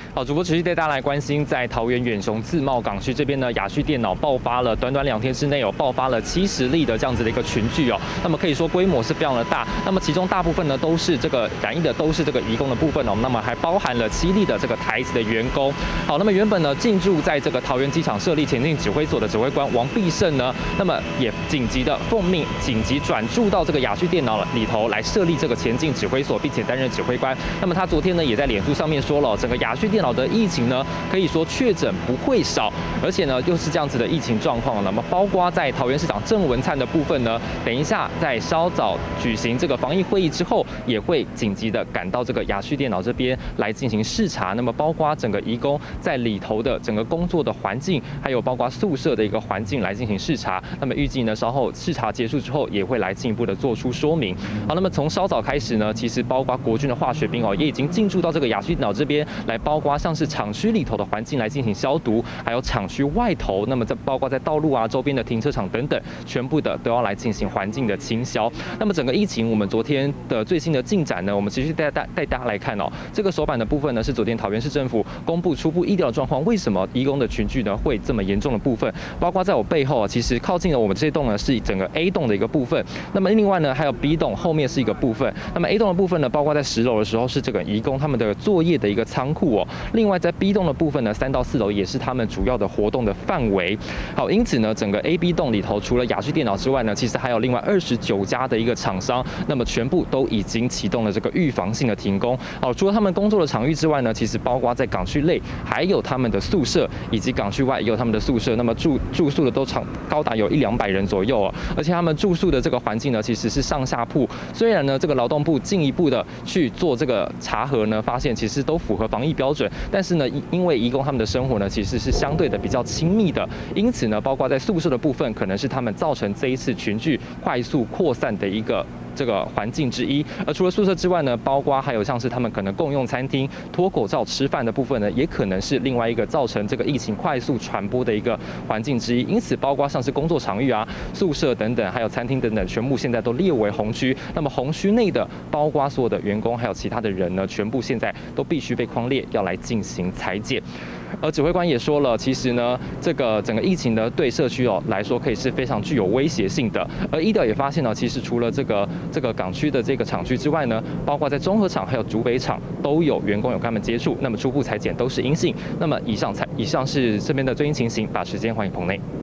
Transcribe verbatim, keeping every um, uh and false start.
好，主播持续带大家来关心，在桃园远雄自贸港区这边呢，雅旭电脑爆发了，短短两天之内有爆发了七十例的这样子的一个群聚哦。那么可以说规模是非常的大。那么其中大部分呢都是这个染疫的都是这个移工的部分哦。那么还包含了七例的这个台籍的员工。好，那么原本呢进驻在这个桃园机场设立前进指挥所的指挥官王必胜呢，那么也紧急的奉命紧急转驻到这个雅旭电脑里头来设立这个前进指挥所，并且担任指挥官。那么他昨天呢也在脸书上面说了，整个雅旭电脑的疫情呢，可以说确诊不会少，而且呢又是这样子的疫情状况。那么包括在桃园市长郑文灿的部分呢，等一下在稍早举行这个防疫会议之后，也会紧急的赶到这个雅旭电脑这边来进行视察。那么包括整个移工在里头的整个工作的环境，还有包括宿舍的一个环境来进行视察。那么预计呢稍后视察结束之后，也会来进一步的做出说明。好，那么从稍早开始呢，其实包括国军的化学兵哦，也已经进驻到这个雅旭电脑这边来，包括像是厂区里头的环境来进行消毒，还有厂区外头，那么在包括在道路啊周边的停车场等等，全部的都要来进行环境的清消。那么整个疫情，我们昨天的最新的进展呢，我们持续带带带大家来看哦。这个首版的部分呢，是昨天桃园市政府公布初步疫调的状况，为什么移工的群聚呢会这么严重的部分，包括在我背后啊，其实靠近了我们这栋呢是整个 A 栋的一个部分，那么另外呢还有 B 栋后面是一个部分。那么 A 栋的部分呢，包括在十楼的时候是这个移工他们的作业的一个仓库哦。另外在 B 栋的部分呢，三到四楼也是他们主要的活动的范围。好，因此呢，整个 A、B 栋里头除了雅旭电脑之外呢，其实还有另外二十九家的一个厂商，那么全部都已经启动了这个预防性的停工。好，除了他们工作的场域之外呢，其实包括在港区内还有他们的宿舍，以及港区外也有他们的宿舍。那么住住宿的都长高达有一两百人左右哦，而且他们住宿的这个环境呢，其实是上下铺。虽然呢，这个劳动部进一步的去做这个查核呢，发现其实都符合防疫标准，但是呢，因为移工他们的生活呢，其实是相对的比较亲密的，因此呢，包括在宿舍的部分，可能是他们造成这一次群聚快速扩散的一个这个环境之一。而除了宿舍之外呢，包括还有像是他们可能共用餐厅、脱口罩吃饭的部分呢，也可能是另外一个造成这个疫情快速传播的一个环境之一。因此，包括像是工作场域啊、宿舍等等，还有餐厅等等，全部现在都列为红区。那么红区内的，包括所有的员工还有其他的人呢，全部现在都必须被匡列，要来进行裁剪。而指挥官也说了，其实呢，这个整个疫情呢，对社区哦来说，可以是非常具有威胁性的。而医调也发现呢，其实除了这个这个港区的这个厂区之外呢，包括在中和厂还有竹北厂都有员工有跟他们接触，那么初步裁剪都是阴性。那么以上才以上是这边的最新情形，把时间还给棚内。